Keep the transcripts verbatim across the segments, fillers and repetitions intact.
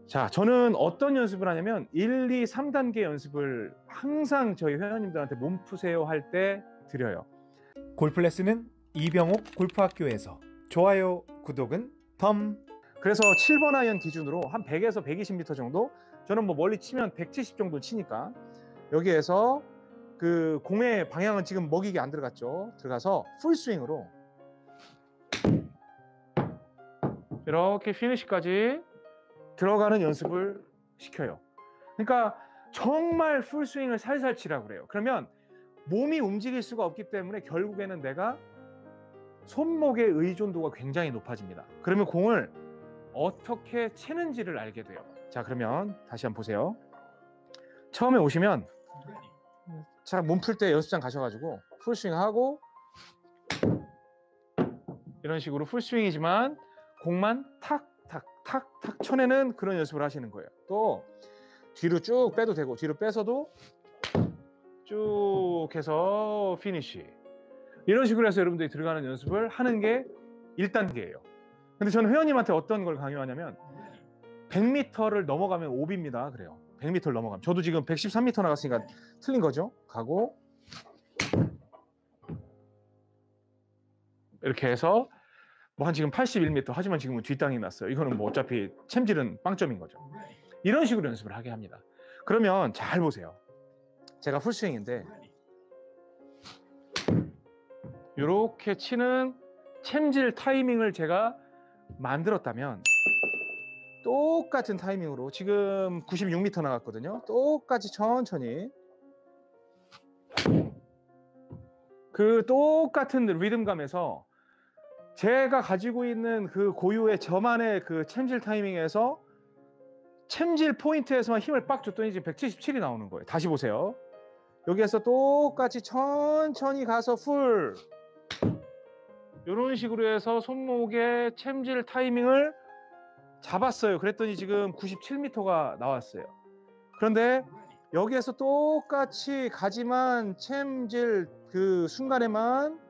자, 저는 어떤 연습을 하냐면 일, 이, 삼 단계 연습을 항상 저희 회원님들한테 몸 푸세요 할 때 드려요. 골프 레슨은 이병옥 골프학교에서. 좋아요, 구독은 덤. 그래서 칠 번 아이언 기준으로 한 백에서 백이십 미터 정도, 저는 뭐 멀리 치면 백칠십 정도 치니까 여기에서 그 공의 방향은 지금 먹이기 안 들어갔죠. 들어가서 풀스윙으로 이렇게 피니시까지 들어가는 연습을 시켜요. 그러니까 정말 풀스윙을 살살 치라고 그래요. 그러면 몸이 움직일 수가 없기 때문에 결국에는 내가 손목의 의존도가 굉장히 높아집니다. 그러면 공을 어떻게 채는지를 알게 돼요. 자, 그러면 다시 한번 보세요. 처음에 오시면 자, 몸 풀 때 연습장 가셔가지고 풀스윙 하고 이런 식으로 풀스윙이지만 공만 탁탁탁탁 쳐내는 그런 연습을 하시는 거예요. 또 뒤로 쭉 빼도 되고 뒤로 빼서도 쭉 해서 피니쉬, 이런 식으로 해서 여러분들이 들어가는 연습을 하는 게 일 단계예요. 근데 저는 회원님한테 어떤 걸 강요하냐면 백 미터를 넘어가면 오비입니다. 그래요. 백 미터를 넘어가면. 저도 지금 백십삼 미터 나갔으니까 틀린 거죠. 가고 이렇게 해서 뭐 한 지금 팔십일 미터, 하지만 지금은 뒷땅이 났어요. 이거는 뭐 어차피 챔질은 빵점인 거죠. 이런 식으로 연습을 하게 합니다. 그러면 잘 보세요. 제가 풀스윙인데 이렇게 치는 챔질 타이밍을 제가 만들었다면 똑같은 타이밍으로 지금 구십육 미터 나갔거든요. 똑같이 천천히 그 똑같은 리듬감에서 제가 가지고 있는 그 고유의 저만의 그 챔질 타이밍에서 챔질 포인트에서만 힘을 빡 줬더니 지금 백칠십칠이 나오는 거예요. 다시 보세요. 여기에서 똑같이 천천히 가서 풀, 이런 식으로 해서 손목의 챔질 타이밍을 잡았어요. 그랬더니 지금 구십칠 미터가 나왔어요. 그런데 여기에서 똑같이 가지만 챔질 그 순간에만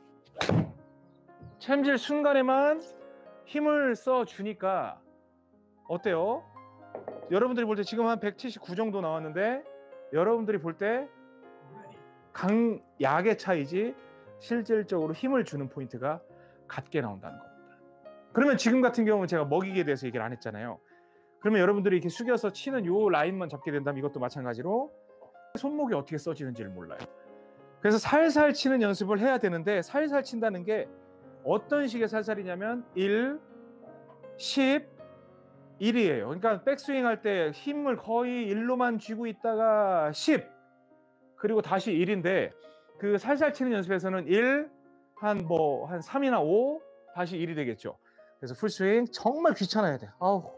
챔질 순간에만 힘을 써 주니까 어때요? 여러분들이 볼 때 지금 한 백칠십구 정도 나왔는데 여러분들이 볼 때 강 약의 차이지 실질적으로 힘을 주는 포인트가 같게 나온다는 겁니다. 그러면 지금 같은 경우는 제가 먹이기에 대해서 얘기를 안 했잖아요. 그러면 여러분들이 이렇게 숙여서 치는 요 라인만 잡게 된다면 이것도 마찬가지로 손목이 어떻게 써지는지를 몰라요. 그래서 살살 치는 연습을 해야 되는데, 살살 친다는 게 어떤 식의 살살이냐면 일, 십, 일이에요. 그러니까 백스윙 할 때 힘을 거의 일로만 쥐고 있다가 십, 그리고 다시 일인데 그 살살 치는 연습에서는 일, 한 뭐 한 삼이나 오, 다시 일이 되겠죠. 그래서 풀스윙 정말 귀찮아야 돼. 아우.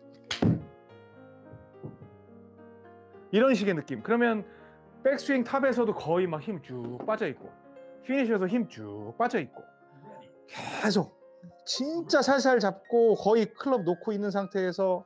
이런 식의 느낌. 그러면 백스윙 탑에서도 거의 막 힘 쭉 빠져 있고 피니셔에서 힘 쭉 빠져 있고 계속 진짜 살살 잡고 거의 클럽 놓고 있는 상태에서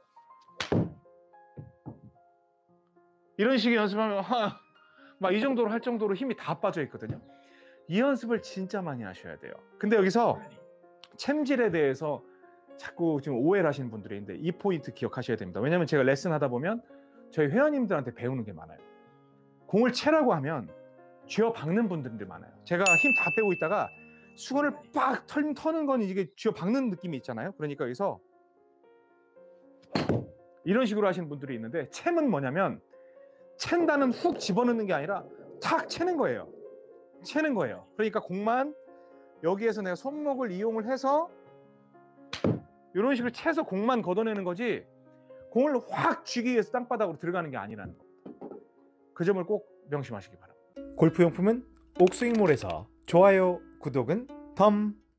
이런 식의 연습하면 막 이 정도로 할 정도로 힘이 다 빠져 있거든요. 이 연습을 진짜 많이 하셔야 돼요. 근데 여기서 챔질에 대해서 자꾸 지금 오해를 하시는 분들이 있는데 이 포인트 기억하셔야 됩니다. 왜냐하면 제가 레슨 하다 보면 저희 회원님들한테 배우는 게 많아요. 공을 채라고 하면 쥐어 박는 분들이 많아요. 제가 힘 다 빼고 있다가 수건을 빡 털, 터는 건 이게 쥐어 박는 느낌이 있잖아요. 그러니까 여기서 이런 식으로 하시는 분들이 있는데, 챔은 뭐냐면 챈다는 훅 집어넣는 게 아니라 탁 채는 거예요. 채는 거예요. 그러니까 공만 여기에서 내가 손목을 이용을 해서 이런 식으로 채서 공만 걷어내는 거지 공을 확 쥐기 위해서 땅바닥으로 들어가는 게 아니라는 겁니다. 그 점을 꼭 명심하시기 바랍니다. 골프용품은 옥스윙몰에서. 좋아요, 구독은 덤.